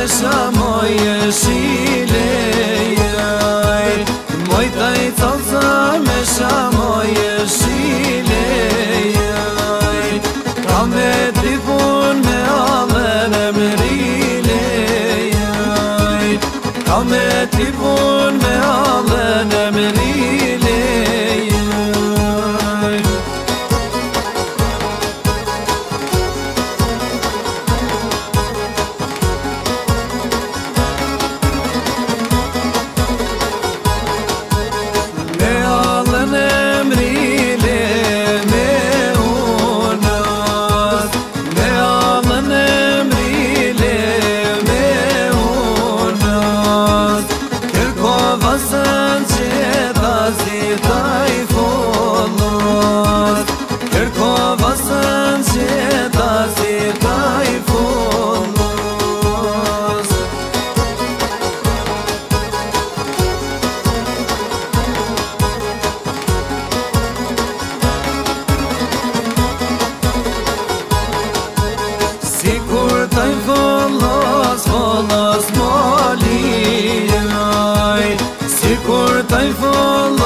shamoje shilej Mojta I calca me shamoje shilej Ka me tripun me allen e mrilej Ka me tripun me allen e mrilej Sikur taj volos, volos molinaj Sikur taj volos